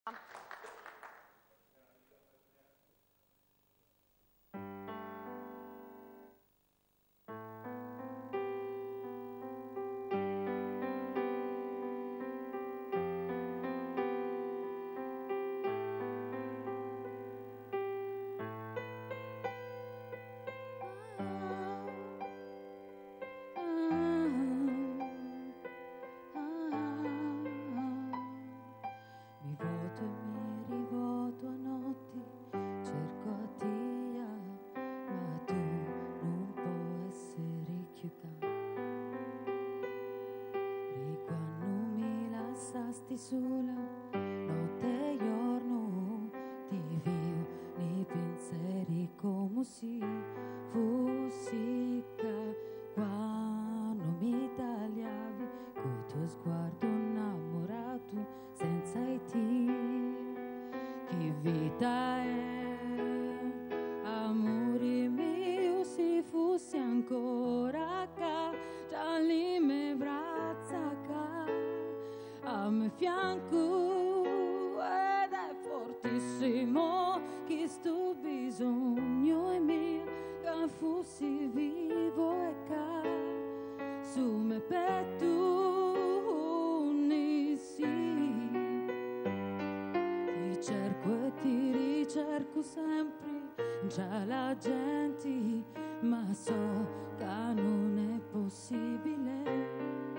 Sola, notte e giorno ti vivo nei pensieri come se fossi quando mi tagliavi col tuo sguardo innamorato senza te. Che vita è, amore mio, se fossi ancora qua, già lì mi braccia qua a mio fianco, ed è fortissimo che sto bisogno è mio, che fossi vivo e ca su me petto sì. Ti cerco e ti ricerco sempre, già la gente, ma so che non è possibile.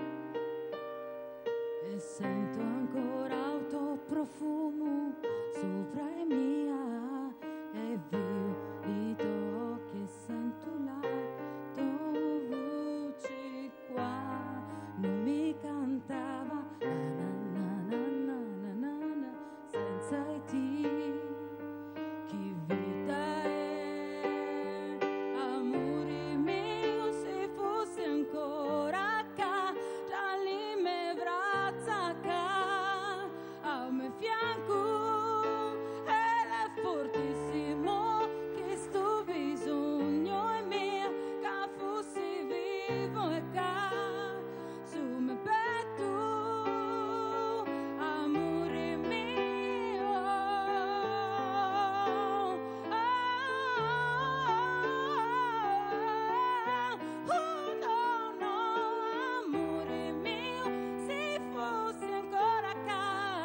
E sento ancora il tuo profumo sopra e mia, e vivo i tuoi occhi e sento la tua voce qua, non mi cantava na na na na na na na, senza te. Che vita è, amore mio, se fosse ancora qua, già lì mi fianco, ed è fortissimo che sto bisogno è mio, che fossi vivo e ca su me petto, amore mio. Oh no, no, amore mio, se fossi ancora qua,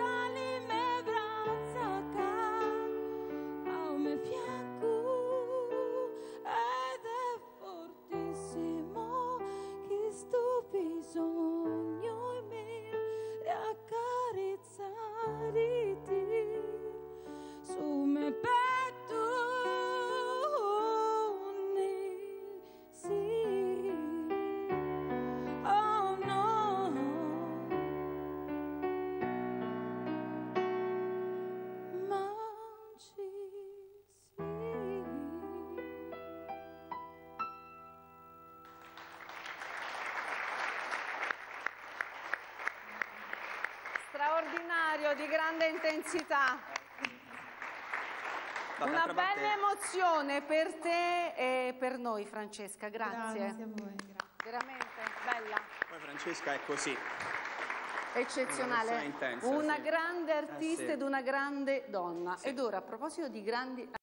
ed è fortissimo che sto bisogno è mio di accarezzare te su me petto sì. Oh no, mangi straordinario, di grande intensità. Una bella emozione per te e per noi, Francesca. Grazie. Grazie a voi. Veramente bella. Poi Francesca è così. Eccezionale. Intensa, Una sì. grande artista Sì. ed una grande donna. Sì. Ed ora, a proposito di grandi